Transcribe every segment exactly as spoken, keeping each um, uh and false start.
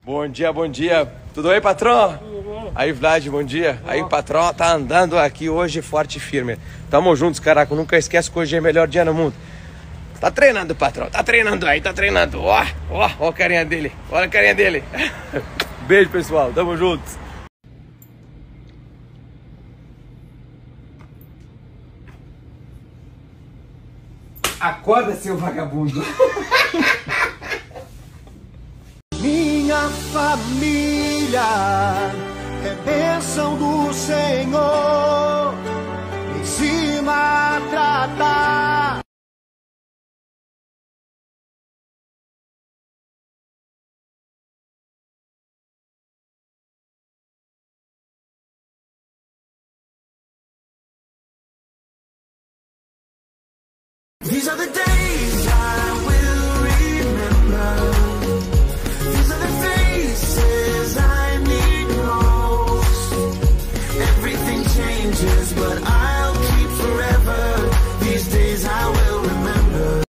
Bom dia, bom dia. Tudo bem, patrão? Tudo bom. Aí, Vlad, bom dia. Bom. Aí, o patrão tá andando aqui hoje forte e firme. Tamo juntos, caraca. Nunca esquece que hoje é o melhor dia no mundo. Tá treinando, patrão. Tá treinando aí, tá treinando. Ó, ó, ó a carinha dele. Olha a carinha dele. Beijo, pessoal. Tamo juntos. Acorda, seu vagabundo. Minha família é bênção do Senhor, em cima tratar. These are the days I will remember. These are the faces I need most. Everything changes, but I'll keep forever. These days I will remember.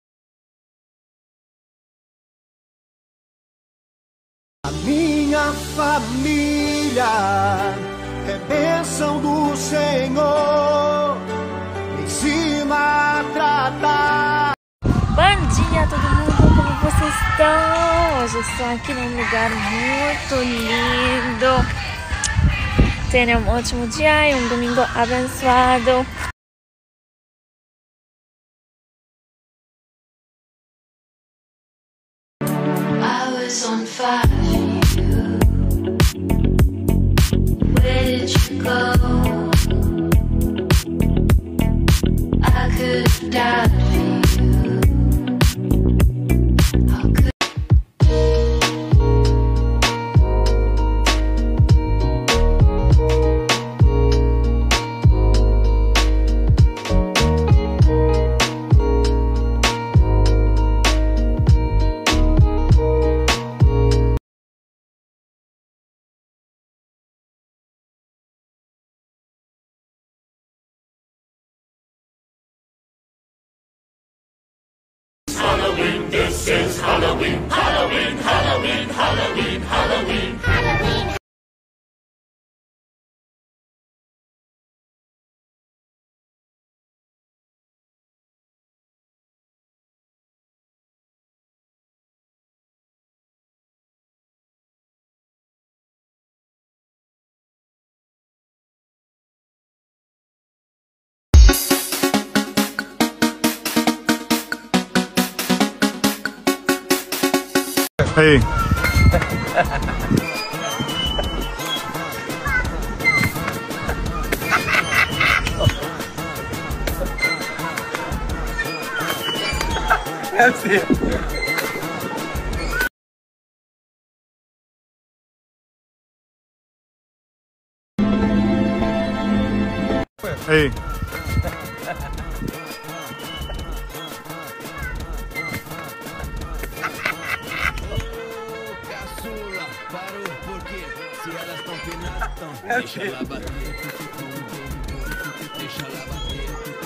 A minha família é bênção do Senhor, em cima tratar. Bom dia a todo mundo, como vocês estão? Hoje estou aqui num lugar muito lindo. Tenham um ótimo dia e um domingo abençoado. I was on fire for you. Where did you go? I could have died for you. How could Halloween, this is Halloween, Halloween, Halloween, Halloween, Halloween, Halloween. Hey. É assim. Hey. Parou porque se elas estão penando, deixa ela bater, deixa ela bater.